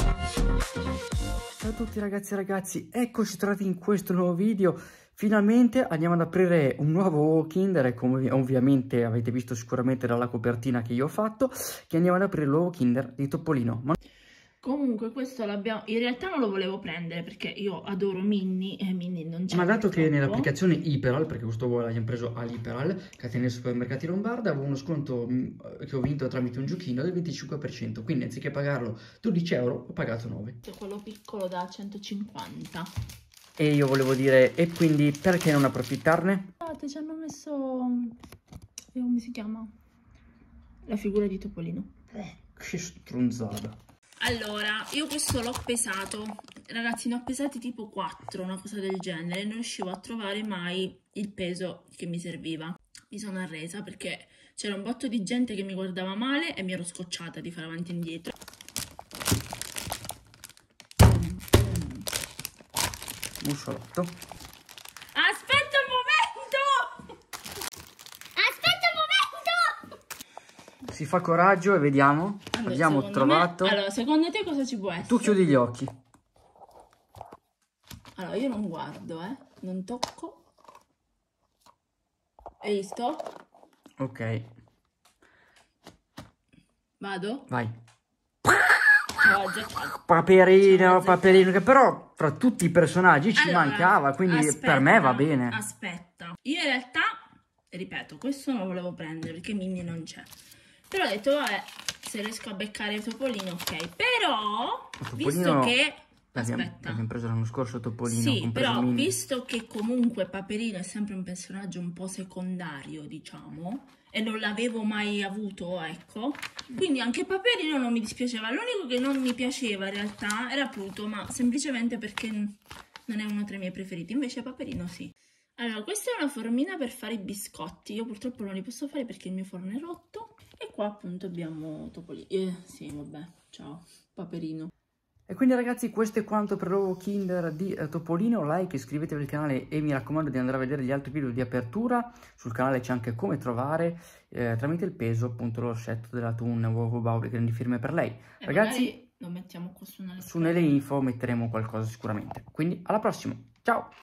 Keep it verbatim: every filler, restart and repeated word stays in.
Ciao a tutti ragazzi e ragazzi, eccoci tornati in questo nuovo video. Finalmente andiamo ad aprire un nuovo Kinder e come ovviamente avete visto sicuramente dalla copertina che io ho fatto, che andiamo ad aprire il nuovo Kinder di Topolino. Ma... Comunque questo l'abbiamo, in realtà non lo volevo prendere perché io adoro Minnie e Minnie non c'è. Ma dato purtroppo. che nell'applicazione Iperal, perché questo vuole l'abbiamo preso all'Iperal, catena dei supermercati Lombarda, avevo uno sconto mh, che ho vinto tramite un giochino del venticinque per cento, quindi anziché pagarlo dodici euro ho pagato nove. Quello piccolo da centocinquanta. E io volevo dire, e quindi perché non approfittarne? Guardate, ci hanno messo, come si chiama? La figura di Topolino. Oh, che stronzata. Allora, io questo l'ho pesato, ragazzi, ne ho pesati tipo quattro, una cosa del genere, non riuscivo a trovare mai il peso che mi serviva. Mi sono arresa perché c'era un botto di gente che mi guardava male e mi ero scocciata di fare avanti e indietro. Musciolotto. Aspetta un momento! Aspetta un momento! Si fa coraggio e vediamo. Allora, Abbiamo trovato. Me, allora, secondo te cosa ci può essere? Tu chiudi gli occhi. Allora, io non guardo, eh. Non tocco. Hai visto? Ok. Vado? Vai. Ciao, Paperino, Paperino, che però tra tutti i personaggi ci allora, mancava, quindi aspetta, per me va bene. Aspetta, io in realtà, ripeto, questo non lo volevo prendere perché Minnie non c'è. Però ho detto, vabbè, se riesco a beccare Topolino, ok. Però, Topolino, visto che... L'abbiamo Aspetta. preso l'anno scorso Topolino. Sì, però Minnie. visto che comunque Paperino è sempre un personaggio un po' secondario, diciamo, e non l'avevo mai avuto, ecco, quindi anche Paperino non mi dispiaceva. L'unico che non mi piaceva in realtà era Pluto, ma semplicemente perché non è uno tra i miei preferiti, invece Paperino sì. Allora, questa è una formina per fare i biscotti, io purtroppo non li posso fare perché il mio forno è rotto, e qua appunto abbiamo Topolino, eh, sì vabbè, ciao, Paperino. E quindi ragazzi, questo è quanto per il nuovo Kinder di eh, Topolino. Like, iscrivetevi al canale e mi raccomando di andare a vedere gli altri video di apertura. Sul canale c'è anche come trovare eh, tramite il peso appunto l'orsetto della Toon Uovo Bauli, grandi firme per lei. E ragazzi, lo mettiamo qua su nelle, su nelle info metteremo qualcosa sicuramente. Quindi alla prossima, ciao!